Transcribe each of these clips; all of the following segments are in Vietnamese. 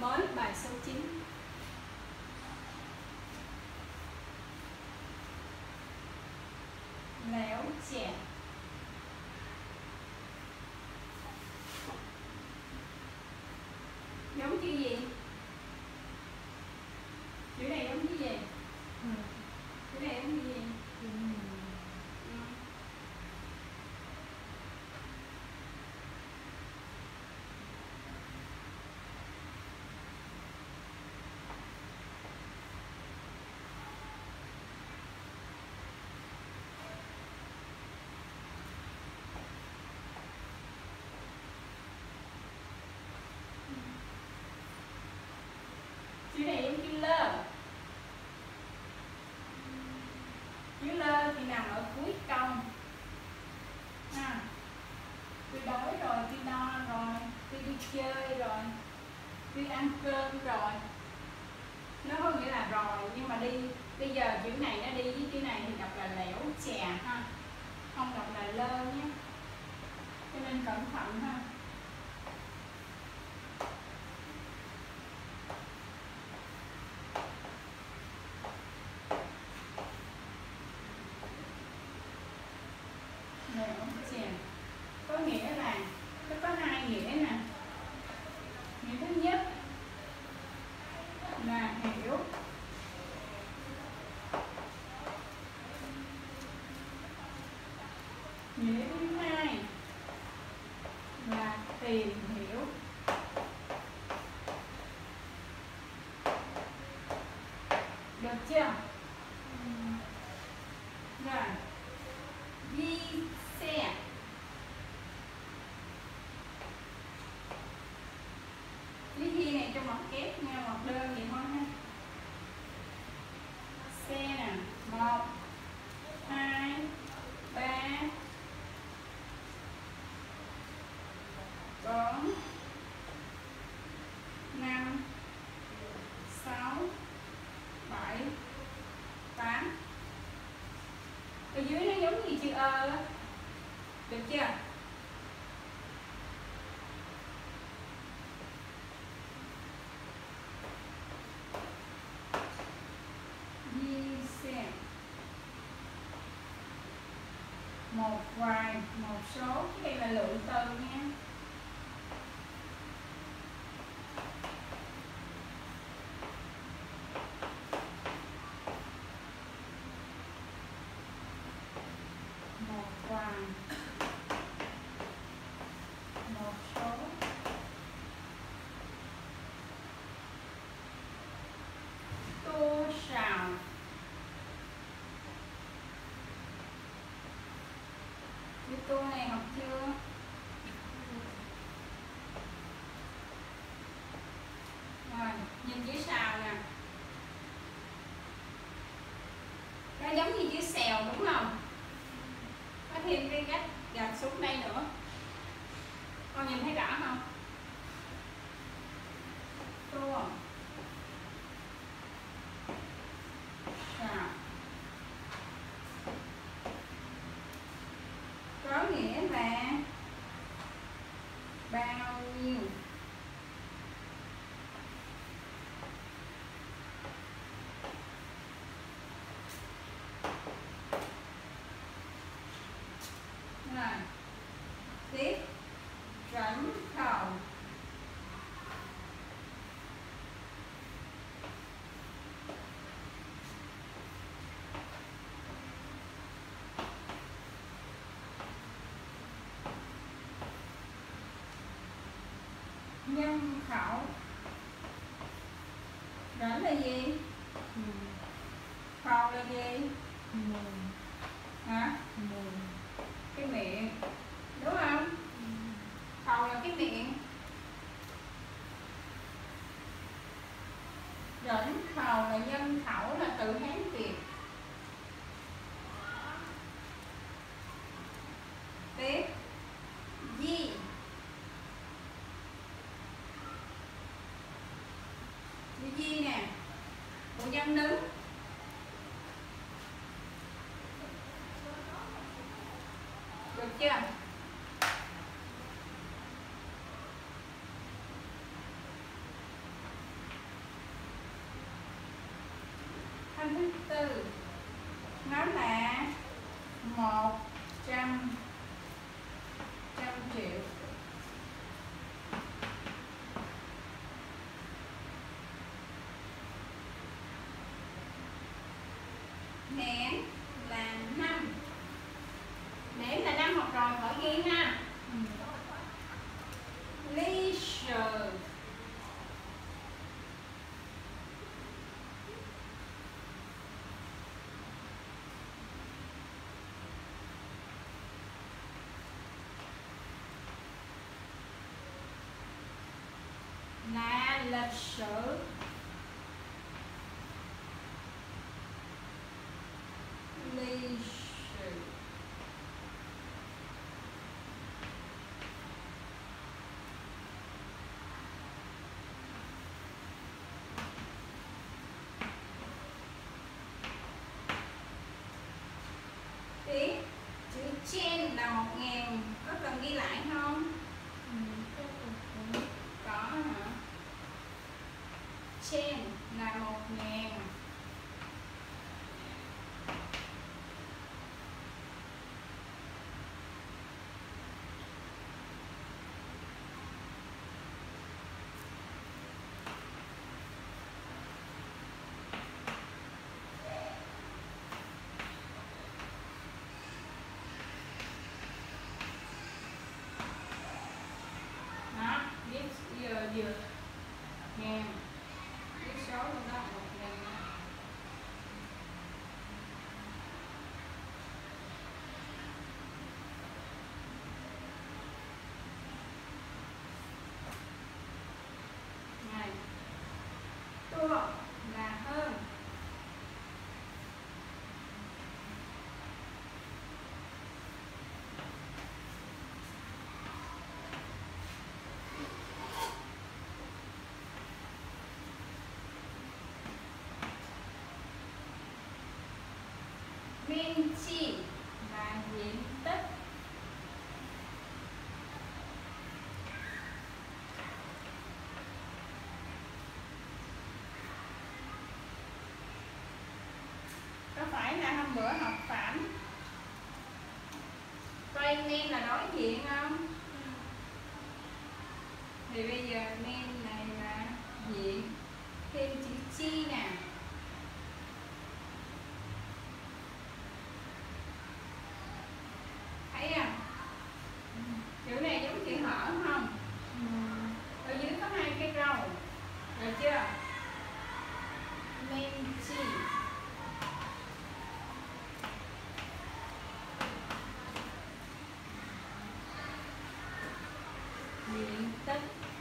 mới bài số 9. Léo chè. Giống chữ gì? Chữ này giống chữ gì? Chữ này giống chữ gì? Chữ này giống chữ lơ. Chữ lơ thì nằm ở cuối cong. Tôi đói rồi, tôi no rồi, tôi đi chơi rồi, tôi ăn cơm rồi. Nó có nghĩa là rồi, nhưng mà đi bây giờ chữ này nó đi với chữ này thì đọc là lẻo chè ha, không đọc là lơ nhé, cho nên cẩn thận ha. Lẻo chè có nghĩa là nó có hai nghĩa nè. Nghĩa thứ nhất là hiểu. Nghĩa thứ hai là tìm hiểu. Được chưa? Rồi. Đi xe. Chữ hi này trong ngoặc kép nha, ngoặc đơn vậy thôi ha. Xe nè, 1 2 3 4 5 6 7 8. Ở dưới nó giống như chữ ơ đó. Được chưa? Đi xe. Một vài, một số, cái đây là lượng từ nha. Một vài, một số. Tô xào. Chữ tô này học chưa? Rồi, nhìn chữ xào nè. Nó giống như chữ xèo đúng không? Có thêm cái gạch gạch xuống đây nữa. Con nhìn thấy rõ không? Tô xào có nghĩa là bao nhiêu. Rồi tiếp dẫn đầu. Nhân khẩu. Dẫn là gì? Khẩu là gì? Hả? Cái miệng đúng không? Khẩu là cái miệng. Dẫn khẩu là nhân khẩu, là từ Hán Việt. Tiếp di. Chữ di nè, của nhân đứng. Được chưa? Thanh thứ tư nó là 100 triệu. Nén là 5. Nén là 5 học rồi khỏi ghi ha. Leisure là lịch sử. Leisure tiếp. Chữ trên là 1000, có cần ghi lại không? Có hả? Trên là 1000. Đó, viết vừa ngàn, viết số luôn đó, 1000. Này, tua là hơn. Biên chi là diện tích. Có phải là hôm bữa học phản tây men là đối diện không? Thì bây giờ men này là diện, thêm chữ chi nè. Thấy không? Chữ này giống chữ hở không? Ở dưới có 2 cái râu. Được chưa? Men chi. Diện tích.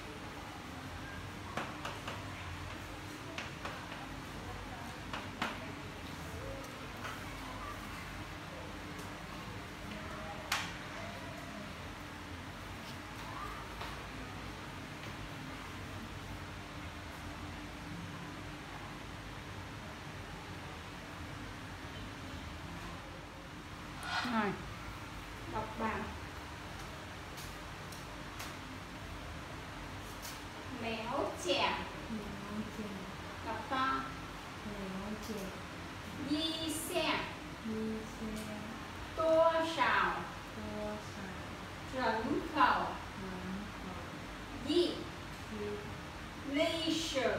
Rồi, đọc bài. Méo chè. Đọc to. Di xe. Tua sào. Rẫn khẩu. Di. Leisure.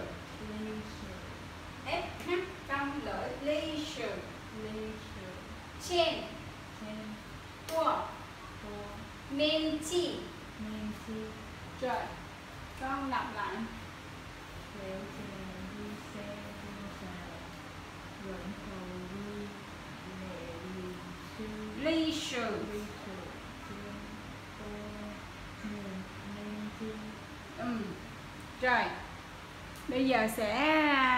SH trong lưỡi. Leisure. Trên. Tua. Men chi. Rồi, con lặp lại. Leisure. Rồi, bây giờ sẽ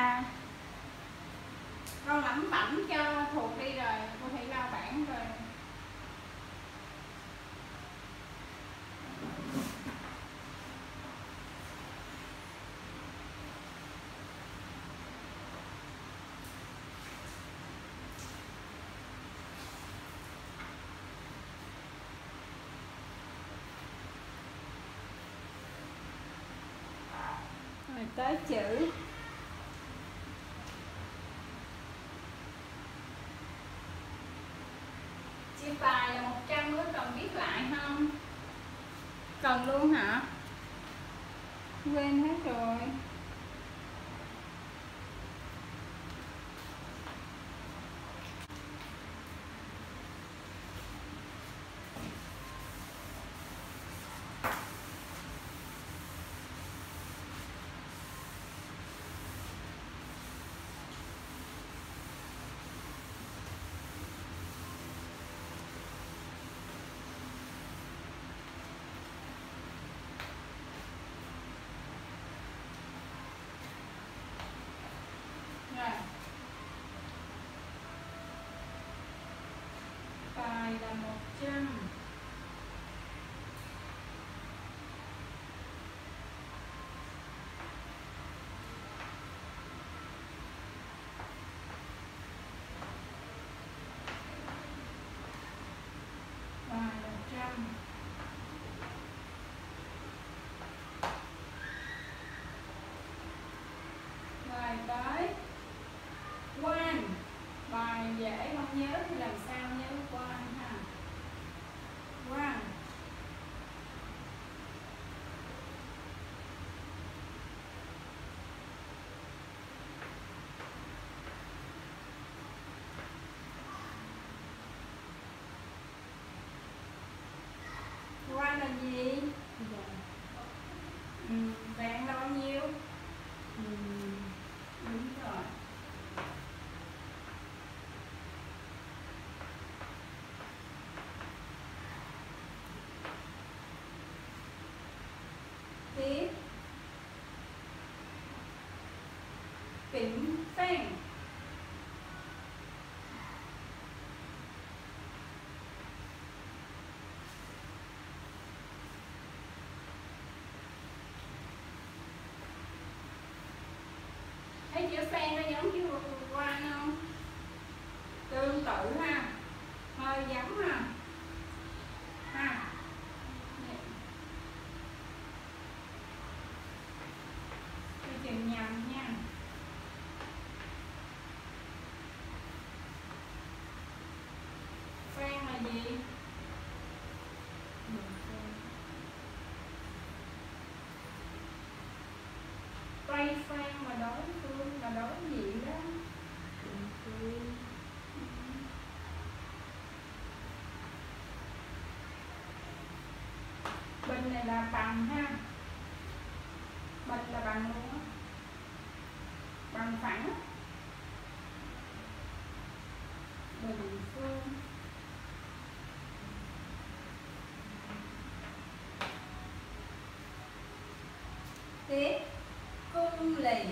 con lẩm bẩm cho thuộc đi rồi cô hãy lao bảng rồi. Rồi tới chữ bài là 100 có cần viết lại không? Cần luôn hả? Quên hết rồi. Bài là 100. Bài 100. Bài tới quan. Bài dễ không nhớ thì làm sao nhớ quan ha. Quan. Quan là gì? Vạn là bao nhiêu? Đúng rồi. Tiếp. Bỉnh phanh. Thấy chữ phan nó giống chữ quan không? Tương tự ha, hơi giống ha. Ha. Tôi chừng nhầm nha. Phan là gì? Tây phan mà đối phương là đối diện đó. Bình này là bằng ha. Bình là bằng luôn á. Bằng phẳng. Bình phương. Tiếp. Cung lì.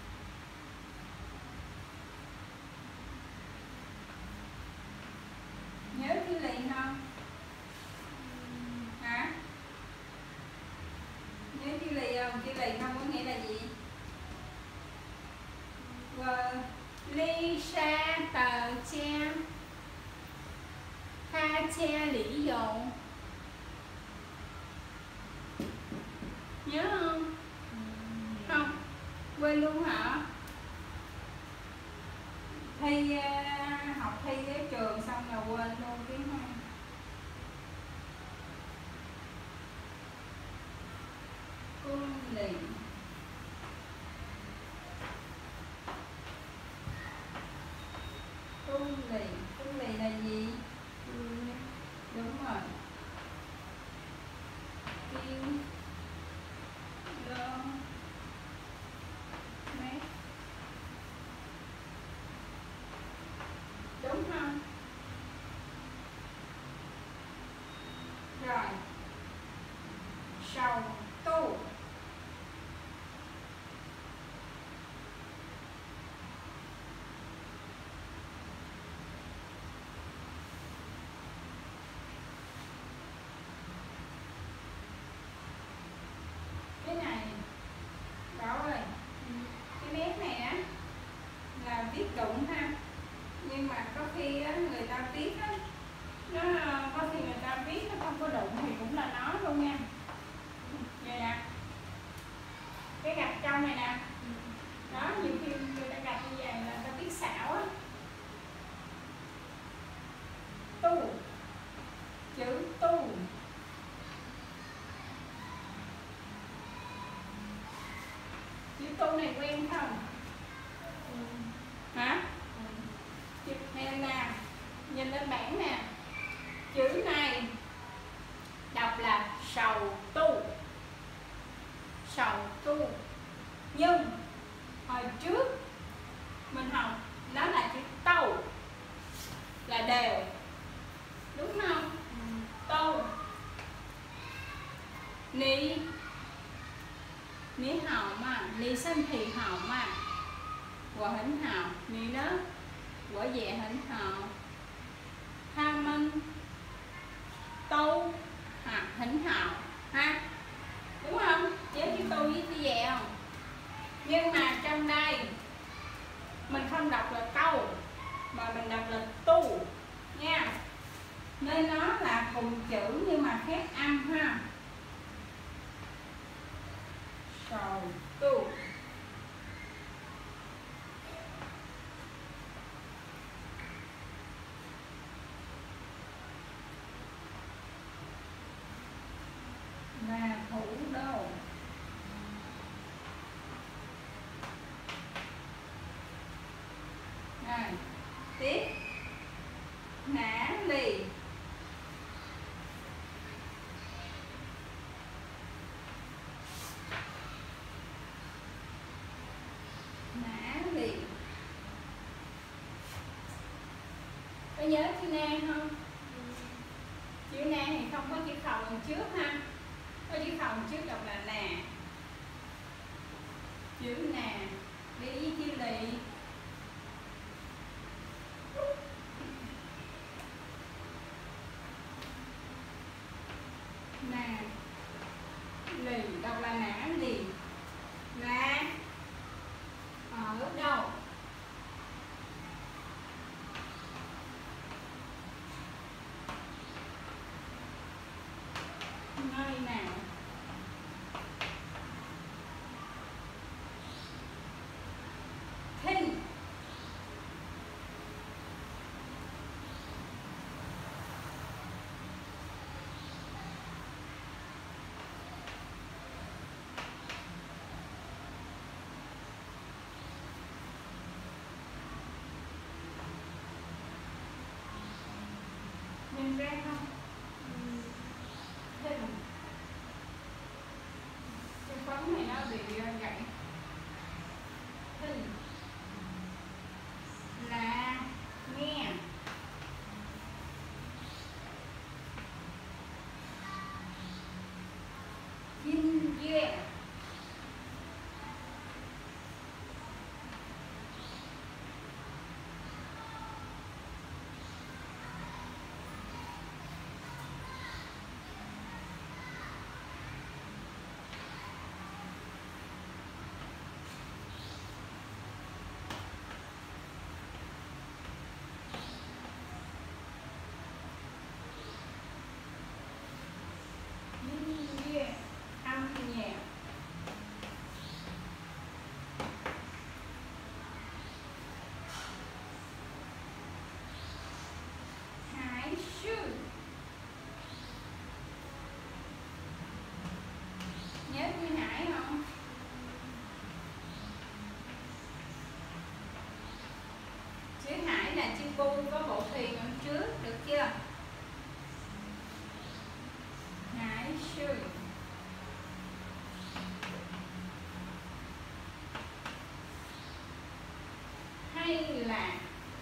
Nhớ chữ lì không? Hả? Nhớ chữ lì không? Chữ lì không có nghĩa là gì? Ly sa tờ cha tha cha lý dụ. Nhớ không? Không? Quên luôn hả? Thi học thi ở trường xong là quên luôn tiếng hoa. Cung lì. Cung lì. Cung lì là gì? Đúng rồi. Tiêu lô mét. Đúng không? Rồi. Sầu tu. Cái này Bảo ơi, cái nét này á là viết đụng ha, nhưng mà có khi á, người ta viết á, nó có khi người ta viết nó không có đụng thì cũng là nó luôn nha. Vậy nè, cái gạch trong này nè, đó nhiều khi người ta gạch như vậy là người ta viết xảo á. Tu này quen không? Hả? Chữ này nè, nhìn lên bảng nè, chữ này đọc là sầu tu, sầu tu. Nhưng hồi trước mình học nó là chữ tâu, là đều, đúng không? Tâu. Ni ni hào mà, ni sinh thì hào mà, của hình hào, ni đó của dễ hình hào, tha minh tâu hình hào ha, đúng không? Nhớ chữ tu với chữ dẹ không? Nhưng mà trong đây mình không đọc là tâu mà mình đọc là tu nha, nên nó là cùng chữ nhưng mà khác âm ha. Sầu tu. Và thủ đô. Rồi, tiếp. Nã lì. Nã lì. Có nhớ chữ na không? Chữ na thì không có chữ khẩu đằng trước ha. Có chữ khẩu đằng trước đọc là nà. Chữ nà đi với chữ lì. Nà lì đọc là nã lì. Là ở đâu? Nơi nào? Thinh. Nhìn ra không? Thinh. Cái phấn này nó bị gãy. Thinh là nghe. Dinh dưỡng. Âm nhạc. Hải sư. Nhớ chữ hải không? Chữ hải là chữ bu có bộ thuyền ở trước, được chưa? Hải sư. Hay là.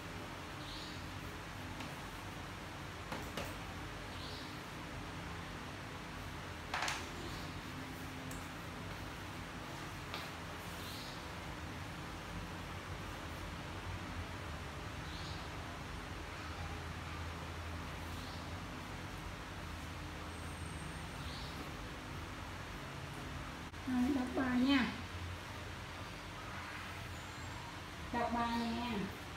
Rồi, đọc bài nha. Đọc bài nha.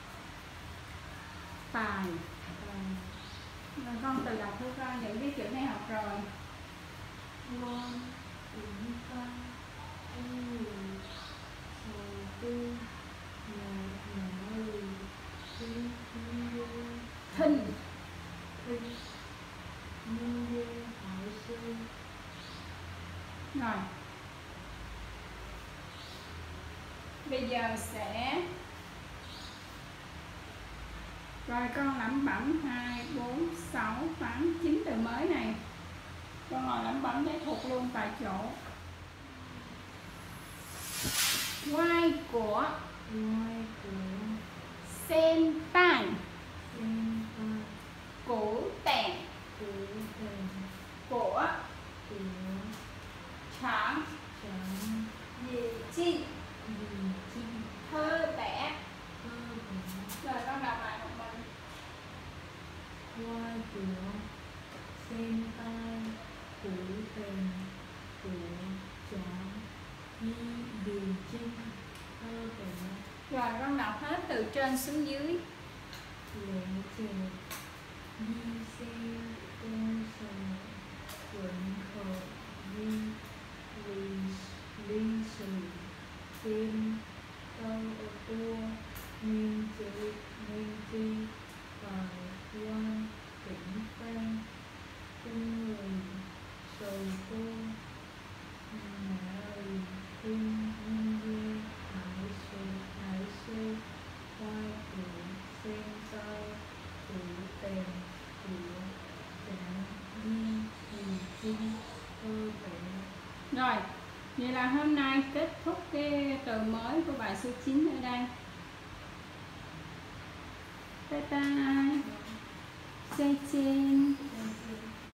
Tài. Rồi con tự đọc thôi con, những cái chữ này học rồi. Ngoan, ứng ca, người, sầu tư, nã lì, sinh viên, Thinh. thinh, nhân viên, hải sư. Rồi. giờ sẽ rồi con lẩm bẩm 2, 4, 6, 8, 9 từ mới này. Con ngồi lẩm bẩm để thuộc luôn tại chỗ. Ngoài của sen tan, cổ tèn, của chẳng gì chi thơ vẽ. Rồi con đọc lại một mình. Ngoài cửa sen tai cổ tèn cổ tráng đi đường chinh thơ vẽ. Rồi con đọc hết từ trên xuống dưới. Lễ chè đi xe tô sò quận khờ đi ly sử xem câu ở tua nguyên chi tài quan tỉnh phan cung người sầu cô ngã rì khuyên nhân dê hải sơ hoa cửa sen sao thủ tèn của trả đi gì chinh thơ vẽ. Rồi, vậy là hôm nay kết thúc cái từ mới của bài số 9 ở đây. Bye bye. 再见。